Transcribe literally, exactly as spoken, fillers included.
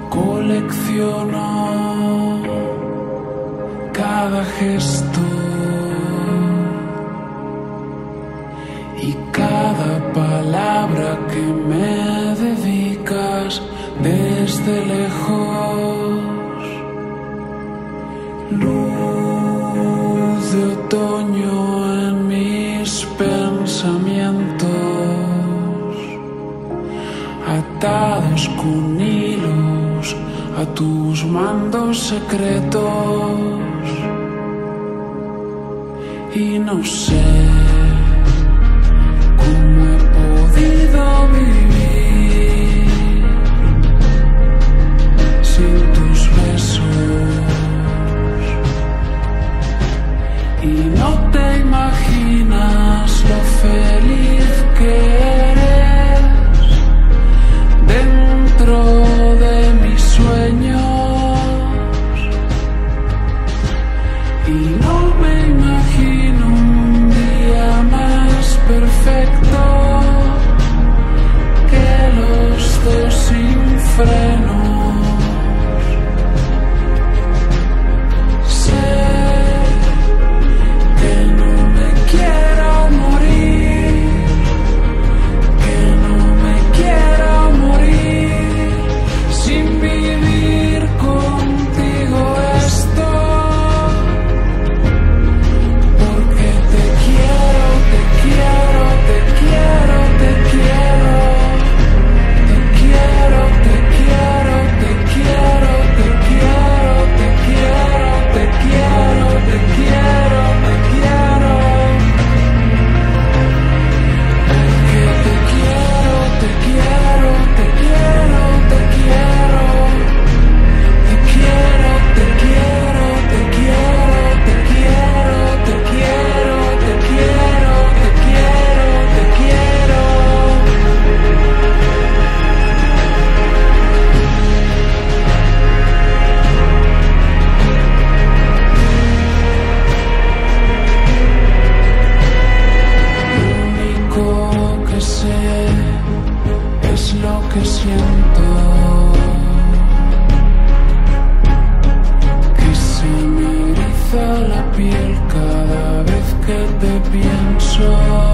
Colecciono cada gesto y cada palabra que me dedicas desde lejos. Luz de otoño en mis pensamientos, atados con hilos a tus mandos secretos. Y no sé cómo he podido vivir sin tus besos. Y no te imaginas lo feliz que eres dentro de mis sueños. Y no me imagino un día más perfecto que los dos sin frenos. Sé que no me quiero morir, que no me quiero morir sin vivir contigo esto. Porque te quiero, te quiero, te quiero, te quiero. Te quiero, te quiero, te quiero, te quiero, te quiero, te quiero, te quiero, te quiero. Porque te quiero, te quiero, te quiero, te quiero. Te quiero, te quiero, te quiero, te quiero, te quiero, te quiero, te quiero, te quiero. Lo único que sé es lo que siento, que se me eriza la piel cada vez que te pienso.